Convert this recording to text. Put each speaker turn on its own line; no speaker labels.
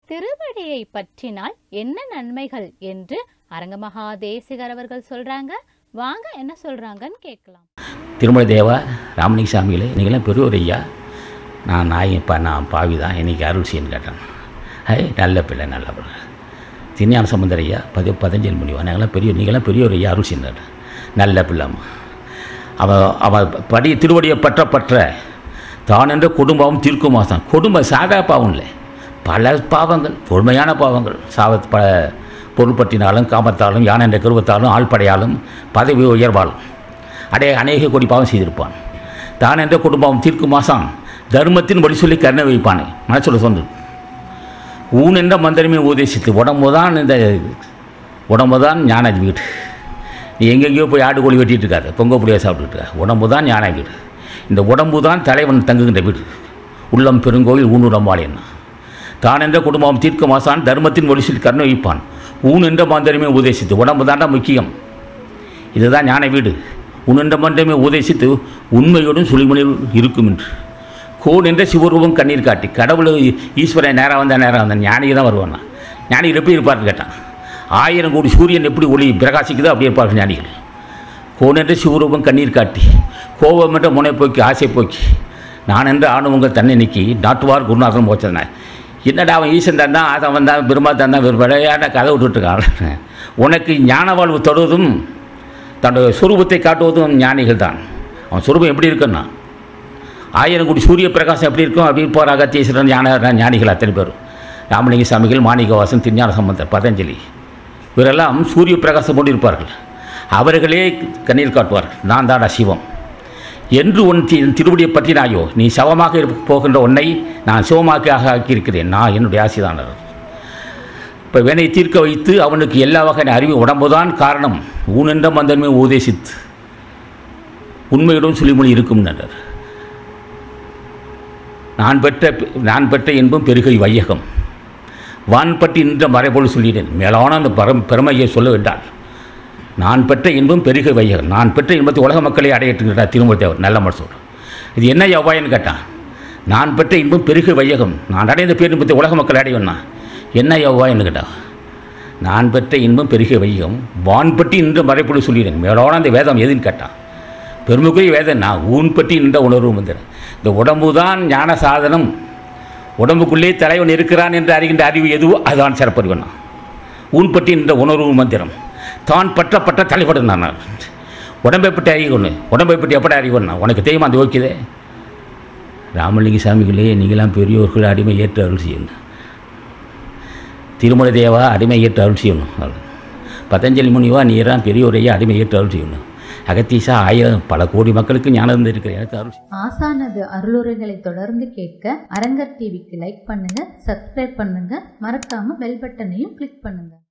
திருவடியை பற்றினால் என்ன நன்மைகள் என்று அரங்கமகா தேசிகர் அவர்கள் சொல்றாங்க. வாங்க என்ன சொல்றாங்கன்னு கேட்கலாம்.
திருமலை தேவா ராமலிங்க சாமிகளே, நீங்களாம் பெரியவர் ஐயா. நான் பாவி தான், இன்னைக்கு அருள் செய்யன்னு கேட்டேன். நல்ல பிள்ளை நல்ல பிள்ளை. திருஞான சம்பந்தர் ஐயா பதஞ்சலி முனிவா, நீங்களாம் பெரியவர் ஐயா அருள் செய்யணும். நல்ல பிள்ளைம்மா. அவன் திருவடியை பற்ற தான் என்ற குடும்பம் தீர்க்கும் மாதம். குடும்பம் சாதா பாவம் இல்லை, பல பாவங்கள், பொறுமையான பாவங்கள். பல பொருள் பற்றினாலும், காமத்தாலும், யானை என்ற கருவத்தாலும், ஆள்படையாலும், பதவி உயர்வாலும் அநேக கோடி பாவம் செய்திருப்பான். தான் என்ற குடும்பம் தீர்க்கும் மாதம் தர்மத்தின் வழி சொல்லி கருணை வைப்பானே மனசுல சொந்து. ஊன் என்ற மந்திரமே உபதேசித்து உடம்பு தான் ஞான வீடு. நீ எங்கெங்கேயோ போய் ஆடு கோழி வெட்டிகிட்டு இருக்காது, பொங்க புளியாக சாப்பிட்டுட்டு இருக்க. உடம்பு தான் ஞான வீடு. இந்த உடம்பு தான் தலைவன் தங்குகின்ற வீடு. உள்ளம் பெருங்கோயில் ஊனுடம்பாளேன்னா. தான் என்ற குடும்பம் தீர்க்க மாசான் தர்மத்தின் ஒளிசில் கருணை வைப்பான். ஊன் என்ற மந்திரமே உபதேசித்து உடம்பு தாண்டா முக்கியம். இதுதான் ஞான வீடு. ஊன் என்ற மந்திரமே உபதேசித்து உண்மையோடும் சுழிமொழியில் இருக்கும் என்று. கோன் என்ற சிவரூபம் கண்ணீர் காட்டி கடவுள் ஈஸ்வரன் நேராக வந்த ஞானிக்கு தான் வருவானா. ஞானிகள் எப்படி இருப்பார்னு கேட்டான். 1000 கோடி சூரியன் எப்படி ஒளி பிரகாசிக்குதோ அப்படி இருப்பார்கள் ஞானிகள். கோன் என்ற சிவரூபம் கண்ணீர் காட்டி கோபம் என்ற முனை போக்கி ஆசை போக்கி நான் என்ற ஆணுவங்கள் தன்னை நீக்கி நாட்டுவார் குருநாதன் போச்சன. என்னடா அவன் ஈசன் தான் அவன் தான் பிரம்மா தான் விளையாட கதை விட்டுட்டுருக்கான். உனக்கு ஞான வாழ்வு தொடுவதும் தன்னுடைய சுரூபத்தை காட்டுவதும் ஞானிகள் தான். அவன் சுரூபம் எப்படி இருக்குன்னா 1000 கோடி சூரிய பிரகாசம் எப்படி இருக்கும் அப்படின்னு போகிற அகத்தீஸ்வரன் ஞானிகள் அத்தனை பேர். ராமலிங்க சாமிகள், மாணிக்கவாசன், திருஞான சம்பந்தர், பதஞ்சலி இவரெல்லாம் சூரிய பிரகாசம் கொண்டு இருப்பார்கள். அவர்களே கண்ணீர் காட்டுவார்கள். நான் தாடா சிவம் என்று திருவடியை பற்றினாயோ, நீ சவமாக போகின்ற உன்னை நான் சிவமாக ஆக்கியிருக்கிறேன். நான் என்னுடைய ஆசிதானர். இப்போ வேனை தீர்க்க வைத்து அவனுக்கு எல்லா வகையான அறிவு உடம்புதான் காரணம். ஊன் என்ற மந்திரமே உபதேசித்து உண்மையுடன் சுழிமொழி இருக்கும் என்றார். நான் பெற்ற இன்பம் பெருகை வையகம். வான்பட்டி நின்ற மறைபோல் சொல்லினேன். மேலான அந்த பெருமையை சொல்ல வேண்டால் நான் பெற்ற இன்பம் பெருகை வையகம். நான் பெற்ற இன்பத்தை உலக மக்களை அடையிட்டுங்கிறார் திருமூர்த்தி தேவர். நல்ல மனசோடு இது என்ன எவ்வாயின்னு கேட்டான். நான் பெற்ற இன்பம் பெருகை வையகம், நான் அடைந்த பேரின்பத்தை உலக மக்கள் அடையணும்னா என்ன எவ்வாயின்னு கேட்டான். நான் பெற்ற இன்பம் பெருகை வையகம், வான்பட்டி நின்ற மறைபோல் சொல்லினேன். மேலான அந்த வேதம் எதுன்னு கேட்டான். பெருமைக்குரிய வேதம் நான் ஊன்பட்டி நின்ற உணர்வு மந்திரம். இந்த உடம்பு தான் ஞான சாதனம். உடம்புக்குள்ளே தலைவன் இருக்கிறான் என்று அறிகின்ற அறிவு எதுவோ அதுதான் சிறப்பறிவன். ஊன்பட்டி நின்ற உணர்வு மந்திரம். தான் பற்ற தலைவன் நான். உடம்பை பற்றி அறியணும். உடம்பை பற்றி எப்படி அறிவன்னா உனக்கு தெரியுமா அந்த ஓக்கியதே. ராமலிங்க சாமிகளே, நீங்களாம் பெரியோர்கள் அடிமை ஏற்று அருள் செய்யணும். திருமலை தேவா அடிமை ஏற்று அருள் செய்யணும். பதஞ்சலி முனிவா நீரான் பெரியோரையா அடிமை ஏற்று அருள் செய்யணும். அகத்தீசா 1000 பல கோடி மக்களுக்கு ஞானம் இருக்கிற எனக்கு அருள்.
ஆசானது அருளுரைகளை தொடர்ந்து கேட்க அரங்கர் டிவிக்கு லைக் பண்ணுங்க, சப்ஸ்கிரைப் பண்ணுங்க, மறக்காம பெல் பட்டனையும் கிளிக் பண்ணுங்க.